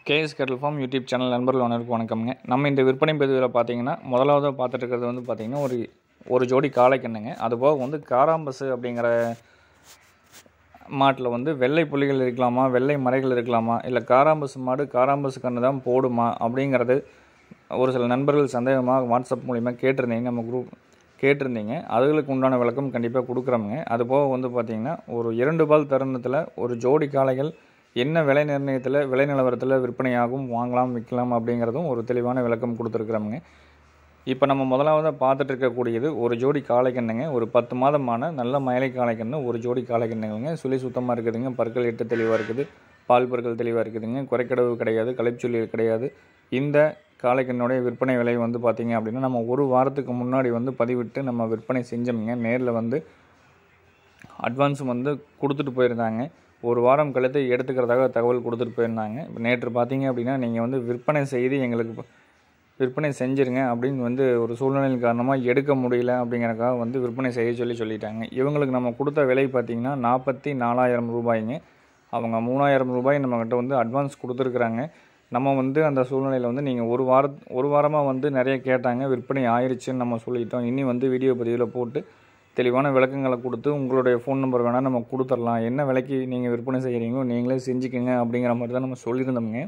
KS கேட்டல் form YouTube channel நண்பர்கள் அனைவருக்கும் வணக்கம்ங்க. நம்ம இந்த விற்பனை பதிவில் பார்த்தீங்கன்னா முதலாவதாக பார்த்துட்டு இருக்கிறது வந்து பார்த்திங்கன்னா ஒரு ஜோடி காளைக்கண்ணுங்க. அதுபோக வந்து காராம்பசு அப்படிங்கிற மாட்டில் வந்து வெள்ளை புள்ளிகள் இருக்கலாமா, வெள்ளை மறைகள் இருக்கலாமா, இல்லை காராம்பசு மாடு காராம்பசு கன்று தான் போடுமா அப்படிங்கிறது ஒரு சில நண்பர்கள் சந்தேகமாக வாட்ஸ்அப் மூலிமா கேட்டிருந்தீங்க. நம்ம குரூப் கேட்டிருந்தீங்க. அதுகளுக்கு உண்டான விளக்கம் கண்டிப்பாக கொடுக்குறோமுங்க. அதுபோக வந்து பார்த்திங்கன்னா ஒரு 2 பால் தருணத்தில் ஒரு ஜோடி காளைகள் என்ன விலை நிர்ணயத்தில் விலை நிலவரத்தில் விற்பனையாகும், வாங்கலாம், விற்கலாம் அப்படிங்கிறதும் ஒரு தெளிவான விளக்கம் கொடுத்துருக்குறோமுங்க. இப்போ நம்ம முதலாவதாக பார்த்துட்டு இருக்கக்கூடியது ஒரு ஜோடி காளைக்கண்ணுங்க. ஒரு 10 மாதமான நல்ல மயிலை காளைக்கண்ணு, ஒரு ஜோடி காளைக்கண்ணுங்க. சுழி சுத்தமாக இருக்குதுங்க, பற்கள் 8 தெளிவாக இருக்குது, பால் பற்கள் தெளிவாக இருக்குதுங்க, குறைக்கடவு கிடையாது, களைச்சொல்லி கிடையாது. இந்த காளைக்கண்ணுடைய விற்பனை விலை வந்து பார்த்திங்க அப்படின்னா நம்ம ஒரு வாரத்துக்கு முன்னாடி வந்து பதிவிட்டு நம்ம விற்பனை செஞ்சோம்ங்க. நேரில் வந்து அட்வான்ஸும் வந்து கொடுத்துட்டு போயிருந்தாங்க. ஒரு வாரம் கழித்து எடுத்துக்கிறதாக தகவல் கொடுத்துட்டு போயிருந்தாங்க. இப்போ நேற்று பார்த்தீங்க அப்படின்னா நீங்கள் வந்து விற்பனை செய்து எங்களுக்கு விற்பனை செஞ்சுருங்க அப்படின்னு வந்து ஒரு சூழ்நிலையின் காரணமாக எடுக்க முடியல அப்படிங்கிறக்காக வந்து விற்பனை செய்ய சொல்லிட்டாங்க. இவங்களுக்கு நம்ம கொடுத்த விலை பார்த்திங்கன்னா 44,000 ரூபாய்ங்க. அவங்க 3,000 ரூபாய் நம்மக்கிட்ட வந்து அட்வான்ஸ் கொடுத்துருக்குறாங்க. நம்ம வந்து அந்த சூழ்நிலையில் வந்து நீங்கள் ஒரு வாரமாக வந்து நிறைய கேட்டாங்க, விற்பனை ஆயிடுச்சுன்னு நம்ம சொல்லிட்டோம். இனி வந்து வீடியோ பதிவில் போட்டு தெளிவான விளக்கங்களை கொடுத்து உங்களுடைய ஃபோன் நம்பர் வேணால் நம்ம கொடுத்துடலாம், என்ன விலைக்கு நீங்கள் விற்பனை செய்கிறீங்களோ நீங்களே செஞ்சுக்கோங்க அப்படிங்கிற மாதிரி தான் நம்ம சொல்லியிருந்தோம்ங்க.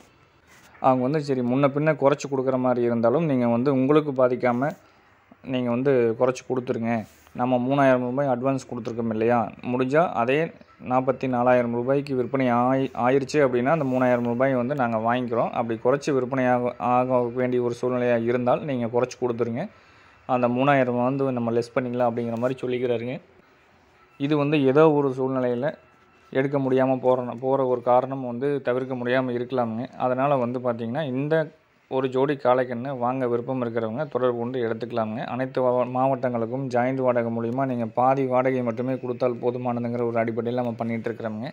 அவங்க வந்து சரி முன்ன பின்ன குறைச்சி கொடுக்குற மாதிரி இருந்தாலும் நீங்கள் வந்து உங்களுக்கு பாதிக்காமல் நீங்கள் வந்து குறைச்சி கொடுத்துருங்க. நம்ம 3,000 ரூபாய் அட்வான்ஸ் கொடுத்துருக்கோம் இல்லையா, முடிஞ்சால் அதே 44,000 ரூபாய்க்கு விற்பனை ஆயிடுச்சு அப்படின்னா அந்த 3,000 ரூபாய் வந்து நாங்கள் வாங்கிக்கிறோம். அப்படி குறைச்சி விற்பனை ஆக வேண்டிய ஒரு சூழ்நிலையாக இருந்தால் நீங்கள் குறைச்சி கொடுத்துருங்க, அந்த 3,000 வந்து நம்ம லெஸ் பண்ணிக்கலாம் அப்படிங்கிற மாதிரி சொல்லிக்கிறாருங்க. இது வந்து ஏதோ ஒரு சூழ்நிலையில் எடுக்க முடியாமல் போகிற ஒரு காரணம் வந்து தவிர்க்க முடியாமல் இருக்கலாமுங்க. அதனால் வந்து பார்த்திங்கன்னா இந்த ஒரு ஜோடி காளைக்கண்ணு வாங்க விருப்பம் இருக்கிறவங்க தொடர்பு கொண்டு எடுத்துக்கலாமுங்க. அனைத்து மாவட்டங்களுக்கும் ஜாயிண்ட் வாடகை மூலிமா நீங்கள் பாதி வாடகை மட்டுமே கொடுத்தால் போதுமானதுங்கிற ஒரு அடிப்படையில் நம்ம பண்ணிகிட்டு இருக்கிறோமுங்க.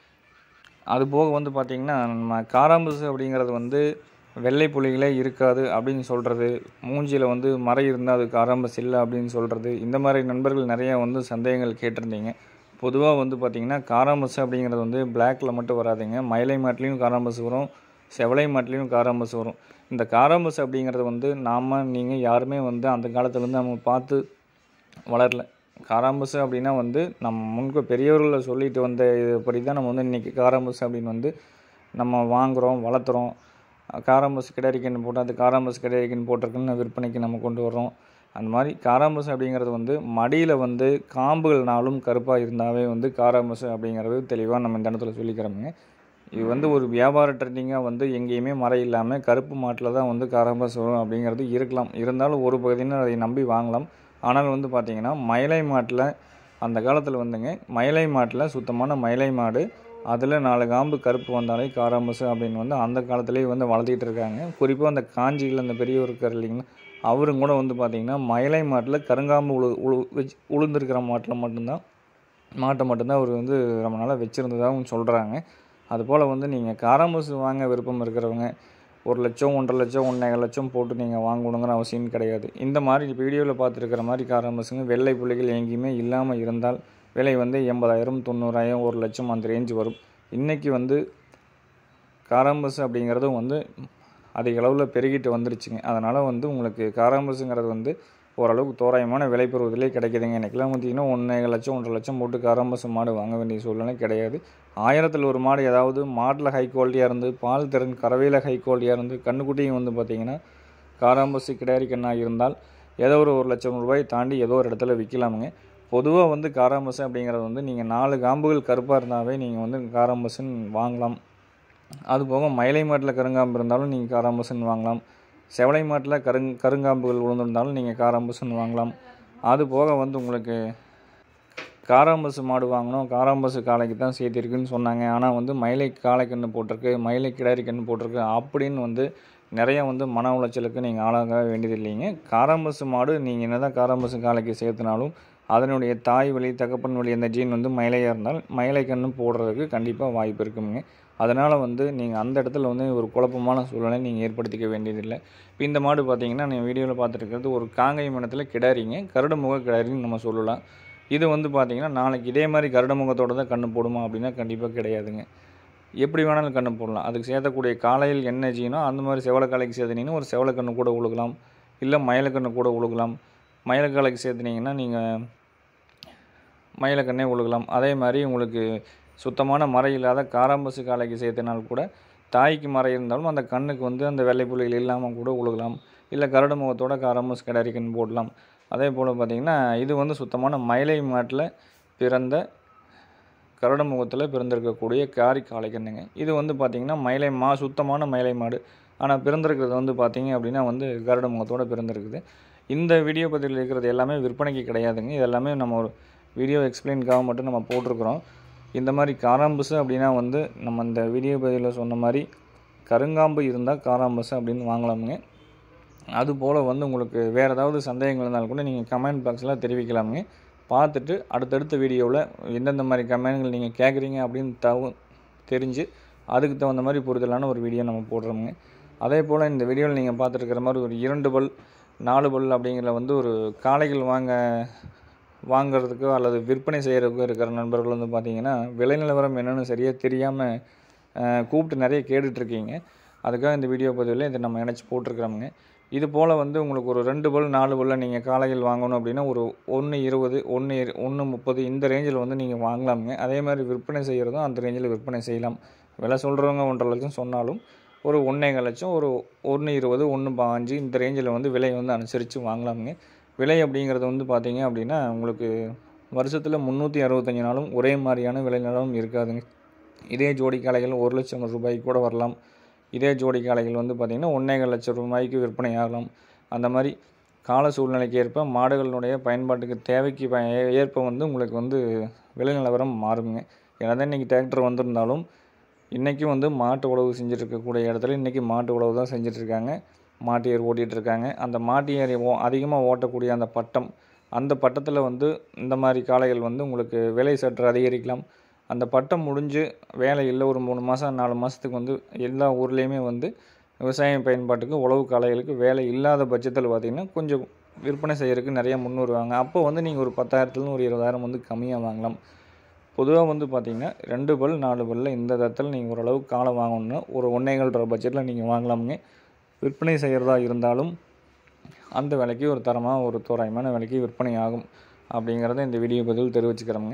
அதுபோக வந்து பார்த்திங்கன்னா நம்ம காராம்பசு அப்படிங்கிறது வந்து வெள்ளை புள்ளிகளே இருக்காது அப்படின்னு சொல்கிறது, மூஞ்சியில் வந்து மறை இருந்தால் அது காராம்பசு இல்லை அப்படின்னு சொல்கிறது, இந்த மாதிரி நண்பர்கள் நிறையா வந்து சந்தேகங்கள் கேட்டிருந்தீங்க. பொதுவாக வந்து பார்த்திங்கன்னா காராம்பசு அப்படிங்கிறது வந்து பிளாக்கில் மட்டும் வராதுங்க. மயிலை மாட்டிலையும் காராம்பசு வரும், செவலை மாட்டிலையும் காராம்பசு வரும். இந்த காராம்பசு அப்படிங்கிறது வந்து நீங்கள் யாருமே வந்து அந்த காலத்துலேருந்து நம்ம பார்த்து வளரல. காராம்பசு அப்படின்னா வந்து நம்ம பெரியவர்களை சொல்லிட்டு வந்த இதுபடி தான் நம்ம வந்து இன்றைக்கி காராம்பசு அப்படின்னு வந்து நம்ம வாங்குகிறோம், வளர்த்துறோம். காராம்பசு கிடாரிக்கன்று போட்டு அது காராம்பசு கிடாரிக்கன்று போட்டிருக்குன்னு விற்பனைக்கு நம்ம கொண்டு வர்றோம். அந்த மாதிரி காராம்பசு அப்படிங்கிறது வந்து மடியில் வந்து காம்புகள்னாலும் கருப்பாக இருந்தாவே வந்து காராம்பசு அப்படிங்கிறது தெளிவாக நம்ம இந்த இடத்துல சொல்லிக்கிறோமுங்க. இது வந்து ஒரு வியாபார ட்ரெண்டிங்காக வந்து எங்கேயுமே மறை இல்லாமல் கருப்பு மாட்டில் தான் வந்து காராம்பசு வரும் அப்படிங்கிறது இருக்கலாம். இருந்தாலும் ஒரு பகுதியினர் அதை நம்பி வாங்கலாம். ஆனால் வந்து பார்த்திங்கன்னா மயிலை மாட்டில் அந்த காலத்தில் வந்துங்க, மயிலை மாட்டில் சுத்தமான மயிலை மாடு அதில் 4 காம்பு கருப்பு வந்தாலே காராம்பசு அப்படின்னு வந்து அந்த காலத்துலேயே வந்து வளர்த்திட்டு இருக்காங்க. குறிப்பாக அந்த காஞ்சியில் அந்த பெரியவர் இருக்கார் இல்லைங்களா, அவரும் கூட வந்து பார்த்திங்கன்னா மயிலை மாட்டில் கருங்காம்பு உளுந்திருக்கிற மாட்டை மட்டும்தான் அவர் வந்து ரொம்ப நாளாக வச்சுருந்ததாகவும் சொல்கிறாங்க. அதுபோல் வந்து நீங்கள் காராம்பசு வாங்க விருப்பம் இருக்கிறவங்க 1 லட்சம், 1.5 லட்சம், 1.25 லட்சம் போட்டு நீங்கள் வாங்கணுங்கிற அவசியம் கிடையாது. இந்த மாதிரி வீடியோவில் பார்த்துருக்கிற மாதிரி காராம்பசுங்க வெள்ளை புள்ளிகள் எங்கேயுமே இல்லாமல் இருந்தால் விலை வந்து 80,000, 90,000, 1 லட்சம் அந்த ரேஞ்சு வரும். இன்றைக்கி வந்து காராம்பசு அப்படிங்கிறதும் வந்து அதிக அளவில் பெருகிட்டு வந்துருச்சுங்க. அதனால் வந்து உங்களுக்கு காராம்பசுங்கிறது வந்து ஓரளவுக்கு தோராயமான விலை பெறுவதிலே கிடைக்கிதுங்க. இன்றைக்கெல்லாம் பார்த்திங்கன்னா 1.5 லட்சம், 1.5 லட்சம் போட்டு காராம்பசு மாடு வாங்க வேண்டிய சூழ்நிலை கிடையாது. 1000ல் ஒரு மாடு ஏதாவது மாட்டில் ஹை குவாலிட்டியாக இருந்து, பால் திறன் கறவையில் ஹை குவாலிட்டியாக இருந்து, கண்ணுக்குட்டியும் வந்து பார்த்திங்கன்னா காராம்பசு கிடாரி கண்ணாக இருந்தால் ஏதோ ஒரு 1 லட்சம் ரூபாய் தாண்டி ஏதோ ஒரு இடத்துல விற்கலாமுங்க. பொதுவாக வந்து காராம்பசு அப்படிங்கிறது வந்து நீங்கள் 4 காம்புகள் கருப்பாக இருந்தாவே நீங்கள் வந்து காராம்பசுன்னு வாங்கலாம். அதுபோக மயிலை மாட்டில் கருங்காம்பு இருந்தாலும் நீங்கள் காராம்பசுன்னு வாங்கலாம். செவலை மாட்டில் கருங்காம்புகள் விழுந்திருந்தாலும் நீங்கள் காராம்பசுன்னு வாங்கலாம். அதுபோக வந்து உங்களுக்கு காராம்பசு மாடு வாங்கணும், காராம்பசு காளைக்கு தான் சேர்த்திருக்குன்னு சொன்னாங்க, ஆனால் வந்து மயிலை காளைக்கன்று போட்டிருக்கு, மயிலை கிடாரி கன்று போட்டிருக்கு அப்படின்னு வந்து நிறைய வந்து மன உளைச்சலுக்கு நீங்கள் ஆளாக வேண்டியது இல்லைங்க. காராம்பசு மாடு நீங்கள் என்ன தான் காராம்பசு காளைக்கு சேர்த்துனாலும் அதனுடைய தாய் வழி தகப்பன் வழி அந்த ஜீன் வந்து மயிலையாக இருந்தால் மயிலை கன்று போடுறதுக்கு கண்டிப்பாக வாய்ப்பு இருக்குங்க. அதனால் வந்து நீங்கள் அந்த இடத்துல வந்து ஒரு குழப்பமான சூழ்நிலை நீங்கள் ஏற்படுத்திக்க வேண்டியதில்லை. இப்போ இந்த மாடு பார்த்திங்கன்னா நீங்கள் வீடியோவில் பார்த்துருக்கிறது ஒரு காங்கை இனத்தில் கிடாரிங்க, கருட முக கிடாரின்னு நம்ம சொல்லலாம். இது வந்து பார்த்திங்கன்னா நாளைக்கு இதே மாதிரி கருட முகத்தோடு தான் கன்று போடுமா அப்படின்னா கண்டிப்பாக கிடையாதுங்க. எப்படி வேணாலும் கன்று போடலாம். அதுக்கு சேர்த்தக்கூடிய காலையில் என்ன ஜீனோ அந்த மாதிரி செவலக்காலைக்கு சேர்த்துனீங்கன்னா ஒரு செவலக்கன்று கூட உழுகலாம், இல்லை மயிலக்கன்று கூட உழுகலாம். மயிலக்காலைக்கு சேர்த்துனீங்கன்னா நீங்கள் மயிலக்கண்ணே உழுகலாம். அதே மாதிரி உங்களுக்கு சுத்தமான மறை இல்லாத காராம்பசு காலைக்கு சேர்த்தினால் கூட தாய்க்கு மறை இருந்தாலும் அந்த கண்ணுக்கு வந்து அந்த வெள்ளை புள்ளிகள் இல்லாமல் கூட உழுகலாம். இல்லை கரடு முகத்தோட காராம்பசு கிடாரிக்கன் போடலாம். அதே போல் பார்த்திங்கன்னா இது வந்து சுத்தமான மயிலை மாட்டில் பிறந்த கரடு முகத்தில் பிறந்திருக்கக்கூடிய காரி காளைக்கண்ணுங்க. இது வந்து பார்த்திங்கன்னா மயிலை சுத்தமான மயிலை மாடு. ஆனால் பிறந்திருக்கிறது வந்து பார்த்திங்க அப்படின்னா வந்து கரடு முகத்தோடு பிறந்திருக்குது. இந்த வீடியோ பதிவில் இருக்கிறது எல்லாமே விற்பனைக்கு கிடையாதுங்க. இது எல்லாமே நம்ம ஒரு வீடியோ எக்ஸ்பிளைனுக்காக மட்டும் நம்ம போட்டிருக்கிறோம். இந்த மாதிரி காராம்பசு அப்படின்னா வந்து நம்ம இந்த வீடியோ பதிவில் சொன்ன மாதிரி கருங்காம்பு இருந்தால் காராம்பசு அப்படின்னு வாங்கலாமுங்க. அதுபோல் வந்து உங்களுக்கு வேறு ஏதாவது சந்தேகங்கள் இருந்தாலும் கூட நீங்கள் கமெண்ட் பாக்ஸில் தெரிவிக்கலாமுங்க. பார்த்துட்டு அடுத்தடுத்த வீடியோவில் எந்தெந்த மாதிரி கமெண்ட்கள் நீங்கள் கேட்குறீங்க அப்படின்னு தெரிஞ்சு அதுக்கு தகுந்த மாதிரி புரிதலான ஒரு வீடியோ நம்ம போடுறோமுங்க. அதே போல் இந்த வீடியோவில் நீங்கள் பார்த்துருக்கிற மாதிரி ஒரு 2 பல் 4 பல் அப்படிங்கிற வந்து ஒரு காளைகள் வாங்கிறதுக்கோ அல்லது விற்பனை செய்கிறதுக்கோ இருக்கிற நண்பர்கள் வந்து பார்த்திங்கன்னா விலை நிலவரம் என்னென்னு சரியாக தெரியாமல் கூப்பிட்டு நிறைய கேட்டுட்ருக்கீங்க. அதுக்காக இந்த வீடியோ பதிவில் இதை நம்ம இணைச்சி போட்டிருக்கிறோமுங்க. இது போல் வந்து உங்களுக்கு ஒரு 2 பல் 4 பல்லில் நீங்கள் காளைகள் வாங்கணும் அப்படின்னா ஒரு 1.20 1.30 இந்த ரேஞ்சில் வந்து நீங்கள் வாங்கலாமுங்க. அதே மாதிரி விற்பனை செய்கிறதும் அந்த ரேஞ்சில் விற்பனை செய்யலாம். விலை சொல்கிறவங்க 1.5 லட்சம் சொன்னாலும் ஒரு 1.25 லட்சம் ஒரு 1.20 1.5 இந்த ரேஞ்சில் வந்து விலை வந்து அனுசரித்து வாங்கலாமுங்க. விலை அப்படிங்கிறது வந்து பார்த்திங்க அப்படின்னா உங்களுக்கு வருஷத்தில் 365 நாளும் ஒரே மாதிரியான விலை நிலவும் இருக்காதுங்க. இதே ஜோடி காளைகள் 1 லட்சம் ரூபாய்க்கு கூட வரலாம். இதே ஜோடி காளைகள் வந்து பார்த்திங்கன்னா 1.25 லட்சம் ரூபாய்க்கு விற்பனை ஆகலாம். அந்த மாதிரி கால சூழ்நிலைக்கு ஏற்ப மாடுகளினுடைய பயன்பாட்டுக்கு தேவைக்கு ஏற்ப வந்து உங்களுக்கு வந்து விலை நிலவரம் மாறுங்க. ஏன்னா இன்றைக்கி டிராக்டர் வந்திருந்தாலும் இன்றைக்கும் வந்து மாட்டு உழவு செஞ்சுருக்கக்கூடிய இடத்துல இன்றைக்கி மாட்டு உழவு தான் செஞ்சிட்ருக்காங்க. மாட்டு ஏர் ஓட்டிகிட்ருக்காங்க. அந்த மாட்டு ஏர் அதிகமாக ஓட்டக்கூடிய அந்த பட்டம், அந்த பட்டத்தில் வந்து இந்த மாதிரி காளைகள் வந்து உங்களுக்கு விலை சற்று அதிகரிக்கலாம். அந்த பட்டம் முடிஞ்சு வேலை இல்லை ஒரு 3 மாதம் 4 மாதத்துக்கு வந்து எல்லா ஊர்லேயுமே வந்து விவசாய பயன்பாட்டுக்கு உழவு காளைகளுக்கு வேலை இல்லாத பட்சத்தில் பார்த்திங்கன்னா கொஞ்சம் விற்பனை செய்கிறதுக்கு நிறையா முன்னுருவாங்க. அப்போ வந்து நீங்கள் ஒரு 10,000 ஒரு 20,000 வந்து கம்மியாக வாங்கலாம். பொதுவாக வந்து பார்த்திங்கன்னா 2 பல் 4 பல்லில் இந்த தரத்தில் நீங்கள் ஓரளவுக்கு காளை வாங்கணுன்னா ஒரு 1.25 ரூபா பட்ஜெட்டில் நீங்கள் வாங்கலாமுங்க. விற்பனை செய்கிறதா இருந்தாலும் அந்த விலைக்கு ஒரு தரமாக ஒரு தோராயமான விலைக்கு விற்பனை ஆகும் அப்படிங்கிறத இந்த வீடியோ பதிவில் தெரிவிச்சுக்கிறோங்க.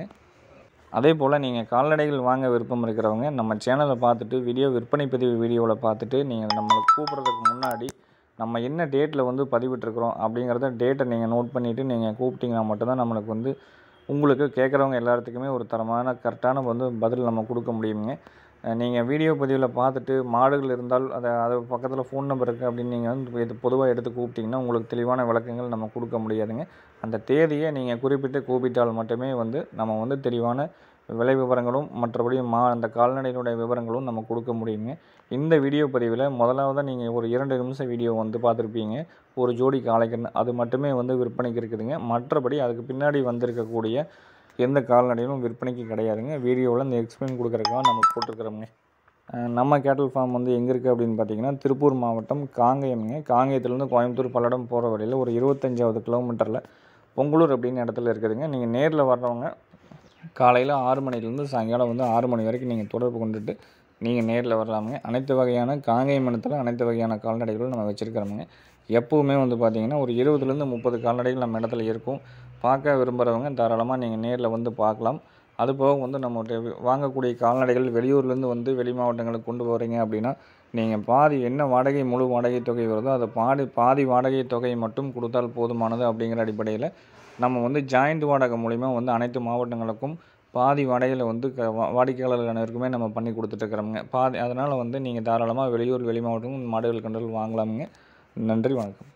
அதே போல் நீங்கள் கால்நடைகள் வாங்க விருப்பம் இருக்கிறவங்க நம்ம சேனலை பார்த்துட்டு விற்பனை பதிவு வீடியோவில் பார்த்துட்டு நீங்கள் நம்மளை கூப்பிட்றதுக்கு முன்னாடி நம்ம என்ன டேட்டில் வந்து பதிவிட்டுருக்குறோம் அப்படிங்கிறத டேட்டை நீங்கள் நோட் பண்ணிவிட்டு நீங்கள் கூப்பிட்டிங்கன்னா மட்டும்தான் நம்மளுக்கு வந்து உங்களுக்கு கேட்குறவங்க எல்லாத்துக்குமே ஒரு தரமான கரெக்டான வந்து பதில் நம்ம கொடுக்க முடியுங்க. நீங்கள் வீடியோ பதிவில் பார்த்துட்டு மாடுகள் இருந்தால் அது பக்கத்தில் ஃபோன் நம்பர் இருக்குது அப்படின்னு நீங்கள் வந்து இது பொதுவாக எடுத்து கூப்பிட்டிங்கன்னா உங்களுக்கு தெளிவான விளக்கங்கள் நம்ம கொடுக்க முடியாதுங்க. அந்த தேதியை நீங்கள் கூப்பிட்டால் மட்டுமே வந்து நம்ம வந்து தெளிவான விலை விவரங்களும் மற்றபடி அந்த கால்நடையினுடைய விவரங்களும் நம்ம கொடுக்க முடியுங்க. இந்த வீடியோ பதிவில் முதலாவதாக நீங்கள் ஒரு 2 நிமிஷம் வீடியோ வந்து பார்த்துருப்பீங்க. ஒரு ஜோடி காளைக்கன்று அது மட்டுமே வந்து விற்பனைக்கு இருக்குதுங்க. மற்றபடி அதுக்கு பின்னாடி வந்திருக்கக்கூடிய எந்த கால்நடையும் விற்பனைக்கு கிடையாதுங்க. வீடியோவில் இந்த எக்ஸ்பிளைன் கொடுக்குறதுக்காக நம்ம போட்டிருக்கிறோங்க. நம்ம கேட்டல் ஃபார்ம் வந்து எங்கே இருக்குது அப்படின்னு பார்த்தீங்கன்னா திருப்பூர் மாவட்டம் காங்கேயம்ங்க. காங்கேயத்துலேருந்து கோயம்புத்தூர் பல்லடம் போகிற வழியில் ஒரு 25வது கிலோமீட்டரில் பொங்கலூர் அப்படின்னு இடத்துல இருக்குதுங்க. நீங்கள் நேரில் வர்றவங்க காலையில் 6 மணிலேருந்து சாயங்காலம் வந்து 6 மணி வரைக்கும் நீங்கள் தொடர்பு கொண்டுட்டு நீங்கள் நேரில் வரலாமுங்க. அனைத்து வகையான காங்கேயம் இனத்தில் அனைத்து வகையான கால்நடைகளும் நம்ம வச்சுருக்கிறோமுங்க. எப்போவுமே வந்து பார்த்திங்கன்னா ஒரு 20லேருந்து 30 கால்நடைகள் நம்ம இடத்துல இருக்கும். பார்க்க விரும்புகிறவங்க தாராளமாக நீங்கள் நேரில் வந்து பார்க்கலாம். அதுபோக வந்து நம்மகிட்ட வாங்கக்கூடிய கால்நடைகள் வெளியூர்லேருந்து வந்து வெளி மாவட்டங்களுக்கு கொண்டு போகிறீங்க அப்படின்னா நீங்கள் பாதி என்ன வாடகை முழு வாடகை தொகை வருதோ அதை பாதி வாடகை தொகையை மட்டும் கொடுத்தால் போதுமானது அப்படிங்கிற அடிப்படையில் நம்ம வந்து ஜாயிண்ட் வாடகை மூலிமா வந்து அனைத்து மாவட்டங்களுக்கும் பாதி வாடகையில் வந்து வாடிக்கையாளர்கள் அனைவருக்குமே நம்ம பண்ணி கொடுத்துட்ருக்குறோமுங்க. அதனால் வந்து நீங்கள் தாராளமாக வெளியூர் வெளி மாவட்டம் மாடுகள் கன்றுகள் வாங்கலாமுங்க. நன்றி, வணக்கம்.